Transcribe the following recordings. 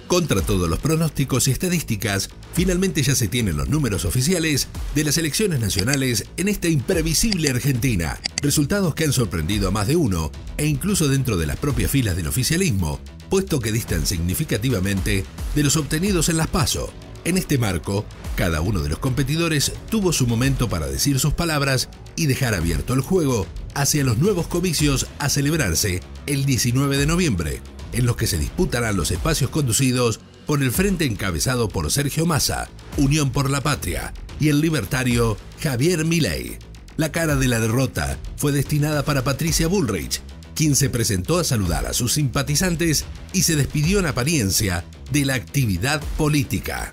Contra todos los pronósticos y estadísticas, finalmente ya se tienen los números oficiales de las elecciones nacionales en esta imprevisible Argentina. Resultados que han sorprendido a más de uno, e incluso dentro de las propias filas del oficialismo, puesto que distan significativamente de los obtenidos en las PASO. En este marco, cada uno de los competidores tuvo su momento para decir sus palabras y dejar abierto el juego hacia los nuevos comicios a celebrarse el 19 de noviembre, en los que se disputarán los espacios conducidos por el frente encabezado por Sergio Massa, Unión por la Patria, y el libertario Javier Milei. La cara de la derrota fue destinada para Patricia Bullrich, quien se presentó a saludar a sus simpatizantes y se despidió en apariencia de la actividad política.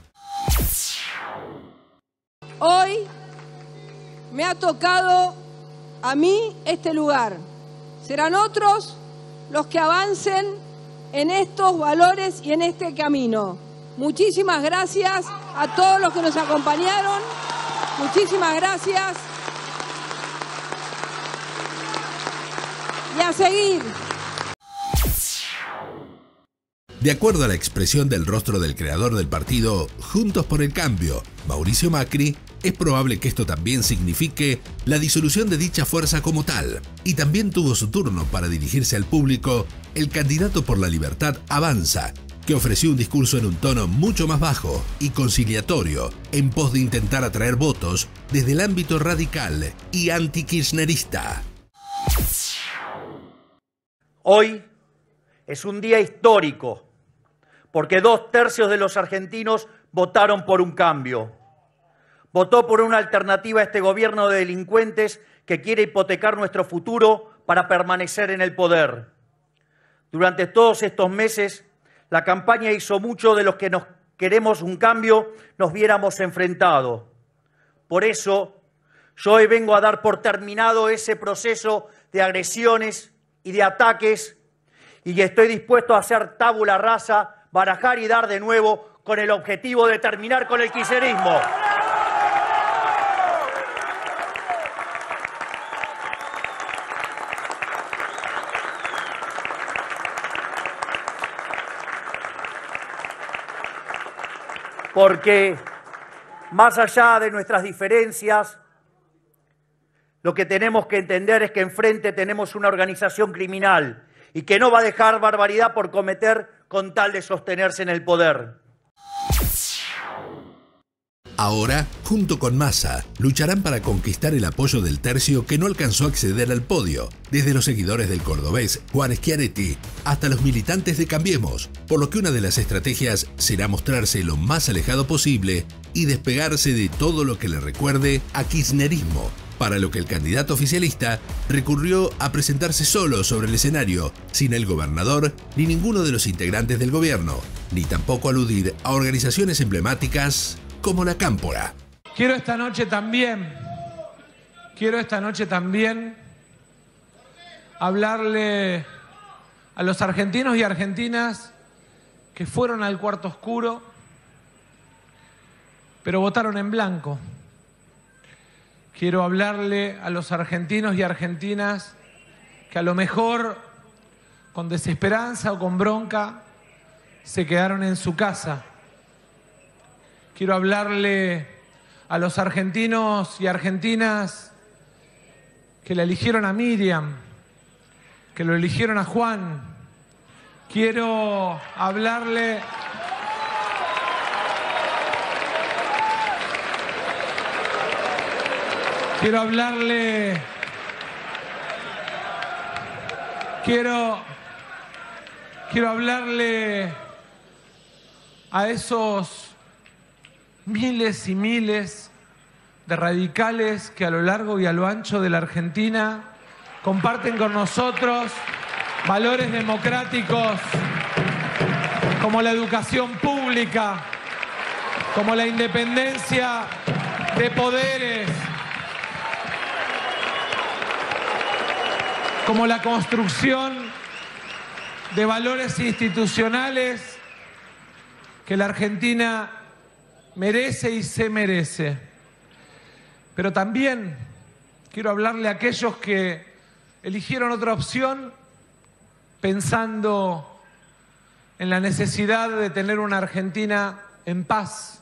Hoy me ha tocado a mí este lugar. Serán otros los que avancen en estos valores y en este camino. Muchísimas gracias a todos los que nos acompañaron. Muchísimas gracias. Y a seguir. De acuerdo a la expresión del rostro del creador del partido Juntos por el Cambio, Mauricio Macri, es probable que esto también signifique la disolución de dicha fuerza como tal. Y también tuvo su turno para dirigirse al público el candidato por la libertad Avanza, que ofreció un discurso en un tono mucho más bajo y conciliatorio en pos de intentar atraer votos desde el ámbito radical y anti-kirchnerista. Hoy es un día histórico porque 2/3 de los argentinos votaron por un cambio. Votó por una alternativa a este gobierno de delincuentes que quiere hipotecar nuestro futuro para permanecer en el poder. Durante todos estos meses, la campaña hizo mucho de los que nos queremos un cambio nos viéramos enfrentados. Por eso, yo hoy vengo a dar por terminado ese proceso de agresiones y de ataques y estoy dispuesto a hacer tabula rasa, barajar y dar de nuevo con el objetivo de terminar con el kirchnerismo. Porque más allá de nuestras diferencias, lo que tenemos que entender es que enfrente tenemos una organización criminal y que no va a dejar barbaridad por cometer con tal de sostenerse en el poder. Ahora, junto con Massa, lucharán para conquistar el apoyo del tercio que no alcanzó a acceder al podio, desde los seguidores del cordobés Juan Schiaretti hasta los militantes de Cambiemos, por lo que una de las estrategias será mostrarse lo más alejado posible y despegarse de todo lo que le recuerde a kirchnerismo, para lo que el candidato oficialista recurrió a presentarse solo sobre el escenario, sin el gobernador ni ninguno de los integrantes del gobierno, ni tampoco aludir a organizaciones emblemáticas como la Cámpora. Quiero esta noche también hablarle a los argentinos y argentinas que fueron al cuarto oscuro, pero votaron en blanco. Quiero hablarle a los argentinos y argentinas que a lo mejor con desesperanza o con bronca se quedaron en su casa. Quiero hablarle a los argentinos y argentinas que la eligieron a Miriam, que lo eligieron a Juan. Quiero hablarle a esos miles y miles de radicales que a lo largo y a lo ancho de la Argentina comparten con nosotros valores democráticos como la educación pública, como la independencia de poderes, como la construcción de valores institucionales que la Argentina merece y se merece. Pero también quiero hablarle a aquellos que eligieron otra opción pensando en la necesidad de tener una Argentina en paz,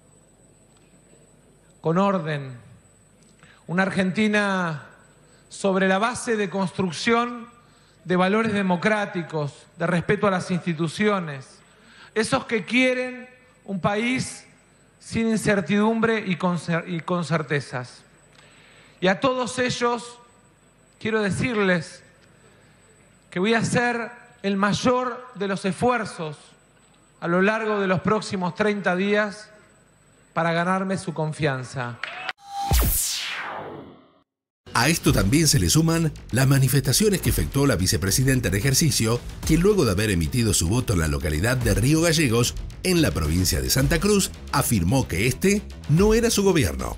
con orden, una Argentina sobre la base de construcción de valores democráticos, de respeto a las instituciones, esos que quieren un país sin incertidumbre y con certezas. Y a todos ellos quiero decirles que voy a hacer el mayor de los esfuerzos a lo largo de los próximos 30 días para ganarme su confianza. A esto también se le suman las manifestaciones que efectuó la vicepresidenta en ejercicio, quien luego de haber emitido su voto en la localidad de Río Gallegos, en la provincia de Santa Cruz, afirmó que este no era su gobierno.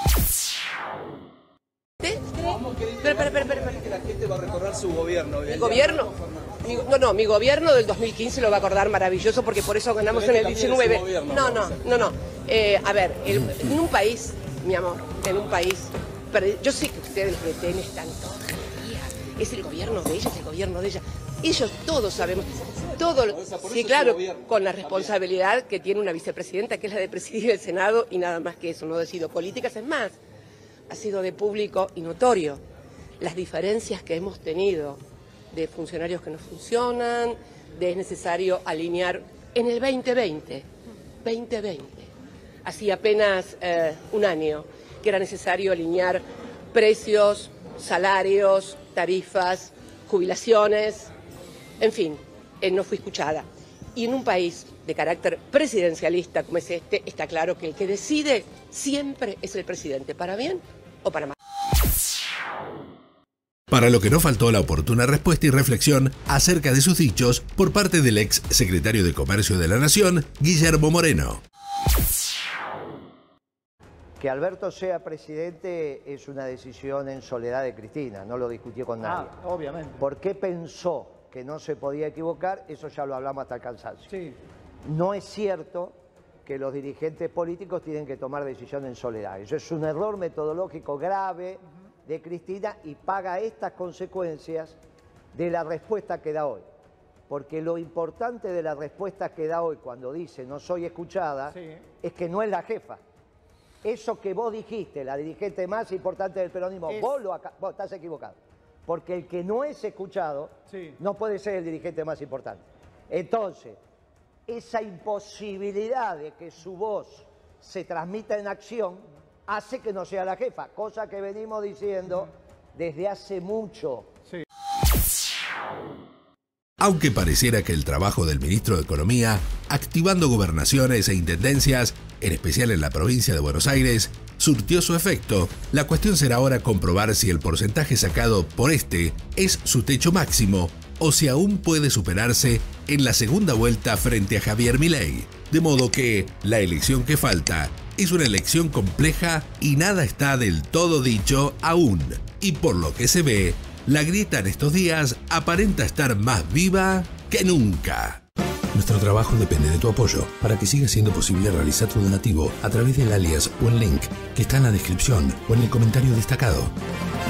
Espera. Que la gente va a recordar su gobierno. ¿Mi gobierno? Mi gobierno del 2015 lo va a acordar maravilloso porque por eso ganamos en el 19. No. A ver, en un país, mi amor, en un país, yo sé que ustedes los DTN están todos los días. Es el gobierno de ella, es el gobierno de ella. Ellos todos sabemos, sí, claro, con la responsabilidad que tiene una vicepresidenta, que es la de presidir el Senado y nada más que eso, no ha sido políticas, es más, ha sido de público y notorio las diferencias que hemos tenido de funcionarios que no funcionan, de es necesario alinear en el 2020, hacía apenas un año, que era necesario alinear precios, salarios, tarifas, jubilaciones, en fin, no fui escuchada. Y en un país de carácter presidencialista como es este, está claro que el que decide siempre es el presidente, para bien o para mal. Para lo que no faltó la oportuna respuesta y reflexión acerca de sus dichos por parte del ex secretario de Comercio de la Nación, Guillermo Moreno. Que Alberto sea presidente es una decisión en soledad de Cristina, no lo discutió con nadie. Obviamente. ¿Por qué pensó que no se podía equivocar? Eso ya lo hablamos hasta el cansancio. Sí. No es cierto que los dirigentes políticos tienen que tomar decisiones en soledad. Eso es un error metodológico grave de Cristina y paga estas consecuencias de la respuesta que da hoy. Porque lo importante de la respuesta que da hoy cuando dice no soy escuchada, sí, es que no es la jefa. Eso que vos dijiste, la dirigente más importante del peronismo, vos estás equivocado. Porque el que no es escuchado, sí, no puede ser el dirigente más importante. Entonces, esa imposibilidad de que su voz se transmita en acción hace que no sea la jefa, cosa que venimos diciendo desde hace mucho. Sí. Aunque pareciera que el trabajo del ministro de Economía, activando gobernaciones e intendencias, en especial en la provincia de Buenos Aires, surtió su efecto, la cuestión será ahora comprobar si el porcentaje sacado por este es su techo máximo o si aún puede superarse en la segunda vuelta frente a Javier Milei. De modo que la elección que falta es una elección compleja y nada está del todo dicho aún. Y por lo que se ve, la grieta en estos días aparenta estar más viva que nunca. Nuestro trabajo depende de tu apoyo para que siga siendo posible realizar tu donativo a través del alias o el link que está en la descripción o en el comentario destacado.